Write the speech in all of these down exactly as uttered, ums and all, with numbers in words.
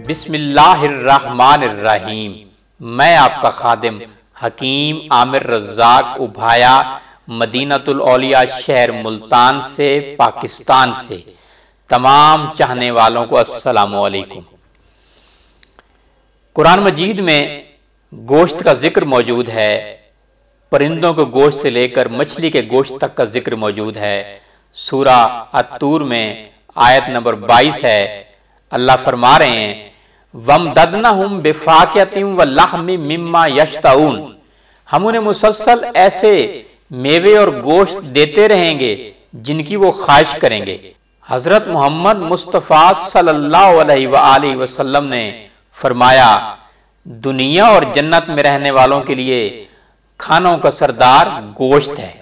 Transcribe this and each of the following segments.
بسم اللہ الرحمن الرحیم۔ میں آپ کا خادم حکیم عامر رزاق ابھایا مدینہ الاولیاء شہر ملتان سے پاکستان سے تمام چاہنے والوں کو السلام علیکم۔ قرآن مجید میں گوشت کا ذکر موجود ہے، پرندوں کے گوشت سے لے کر مچھلی کے گوشت تک کا ذکر موجود ہے۔ سورہ الطور میں آیت نمبر بائیس ہے، اللہ فرما رہے ہیں وَمْدَدْنَهُمْ بِفَاكِهَةٍ وَلَحْمٍ مِّمَّا يَشْتَهُونَ، ہم انہیں مسلسل ایسے میوے اور گوشت دیتے رہیں گے جن کی وہ خواہش کریں گے۔ حضرت محمد مصطفیٰ صلی اللہ علیہ وآلہ وسلم نے فرمایا دنیا اور جنت میں رہنے والوں کے لیے کھانوں کا سردار گوشت ہے۔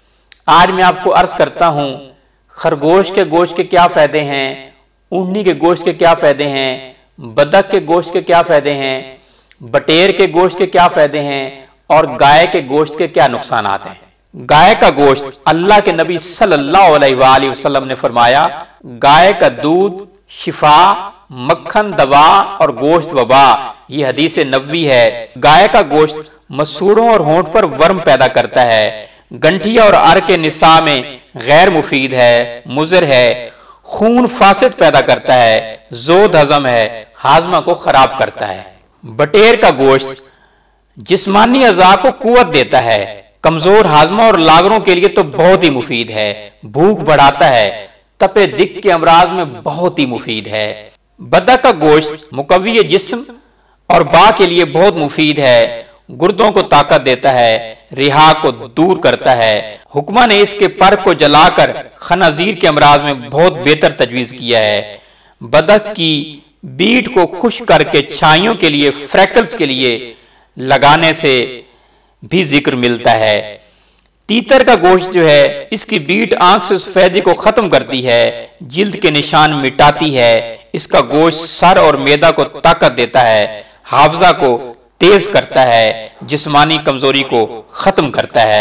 آج میں آپ کو عرض کرتا ہوں خرگوش کے گوشت کے کیا فائدے ہیں، اونٹنی کے گوشت کے کیا فائدے ہیں، بدک کے گوشت کے کیا فائدے ہیں، بٹیر کے گوشت کے کیا فائدے ہیں، اور گائے کے گوشت کے کیا نقصانات ہیں۔ گائے کا گوشت اللہ کے نبی صلی اللہ علیہ وآلہ وسلم نے فرمایا گائے کا دودھ شفا، مکھن دوا اور گوشت وبا، یہ حدیث نبوی ہے۔ گائے کا گوشت مسوڑوں اور ہونٹ پر ورم پیدا کرتا ہے، گنٹھیا اور ار کے نساء میں غیر مفید ہے، مضر ہے، خون فاسد پیدا کرتا ہے، زود ہضم ہے، ہاضمہ کو خراب کرتا ہے۔ بٹیر کا گوشت جسمانی اعضاء کو قوت دیتا ہے، کمزور ہاضمہ اور لاغروں کے لیے تو بہت ہی مفید ہے، بھوک بڑھاتا ہے، تپے دق کے امراض میں بہت ہی مفید ہے۔ بدک کا گوشت مقوی جسم اور با کے لیے بہت مفید ہے، گردوں کو طاقت دیتا ہے، رہا کو دور کرتا ہے۔ حکمہ نے اس کے پر کو جلا کر خنازیر کے امراض میں بہت بہتر تجویز کیا ہے۔ بدک کی بیٹ کو خشک کر کے چھائیوں کے لیے، فریکلز کے لیے لگانے سے بھی ذکر ملتا ہے۔ تیتر کا گوشت جو ہے اس کی بیٹ آنکھ سے سفیدی کو ختم کرتی ہے، جلد کے نشان مٹاتی ہے۔ اس کا گوشت سر اور معدہ کو طاقت دیتا ہے، حافظہ کو تیز کرتا ہے، جسمانی کمزوری کو ختم کرتا ہے۔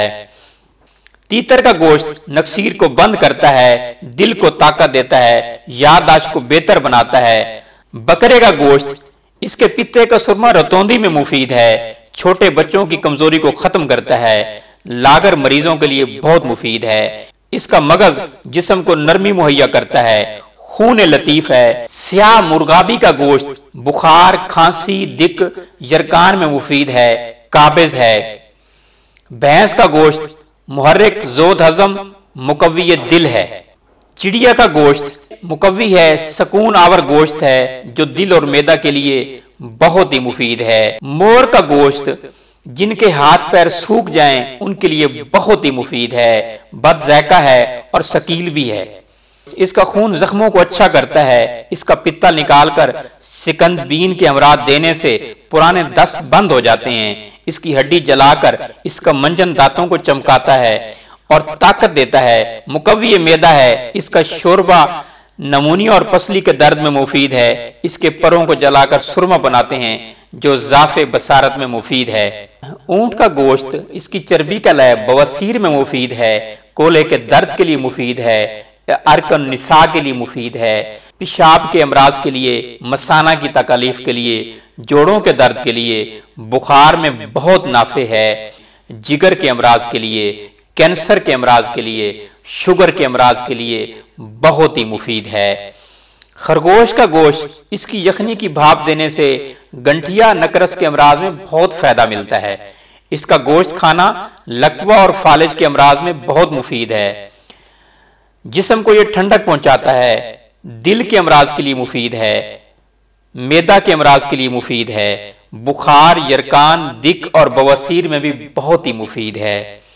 تیتر کا گوشت نکسیر کو بند کرتا ہے، دل کو طاقت دیتا ہے، یادداشت کو بہتر بناتا ہے۔ بکرے کا گوشت اس کے پتے کا سرما رتوندی میں مفید ہے، چھوٹے بچوں کی کمزوری کو ختم کرتا ہے، لاغر مریضوں کے لیے بہت مفید ہے۔ اس کا مغز جسم کو نرمی مہیا کرتا ہے، خون لطیف ہے۔ سیاہ مرغابی کا گوشت بخار، کھانسی، دق، یرکان میں مفید ہے، قابض ہے۔ بھینس کا گوشت محرک، زود ہضم، مقوی دل ہے۔ چڑیا کا گوشت مقوی ہے، سکون آور گوشت ہے جو دل اور معدہ کے لیے بہت ہی مفید ہے۔ مور کا گوشت جن کے ہاتھ پیر سوکھ جائیں ان کے لیے بہت ہی مفید ہے، بد ذائقہ ہے اور ثقیل بھی ہے۔ اس کا خون زخموں کو اچھا کرتا ہے، اس کا پتا نکال کر سکند بین کے امراض دینے سے پرانے دست بند ہو جاتے ہیں۔ اس کی ہڈی جلا کر اس کا منجن دانتوں کو چمکاتا ہے اور طاقت دیتا ہے، مقوی معدہ ہے۔ اس کا شوربہ نمونیا اور پسلی کے درد میں مفید ہے۔ اس کے پروں کو جلا کر سرما بناتے ہیں جو ضعف بصارت میں مفید ہے۔ اونٹ کا گوشت اس کی چربی کا لئے بواسیر میں مفید ہے، کولے کے درد کے لیے مفید ہے، ارکن نساء کے لیے مفید ہے، پیشاب کے امراض کے لیے، مثانہ کی تکالیف کے لیے، جوڑوں کے درد کے لیے، بخار میں بہت نافع ہے، جگر کے امراض کے لیے، کینسر کے امراض کے لیے، شوگر کے امراض کے لیے بہت ہی مفید ہے۔ خرگوش کا گوشت اس کی یخنی کی بھاپ دینے سے گنٹھیا نکرس کے امراض میں بہت فائدہ ملتا ہے۔ اس کا گوشت کھانا لکوہ اور فالج کے امراض میں بہت مفید ہے، جسم کو یہ ٹھنڈک پہنچاتا ہے، دل کے امراض کے لیے مفید ہے، معدہ کے امراض کے لیے مفید ہے، بخار، یرکان، دق اور بواسیر میں بھی بہت ہی مفید ہے۔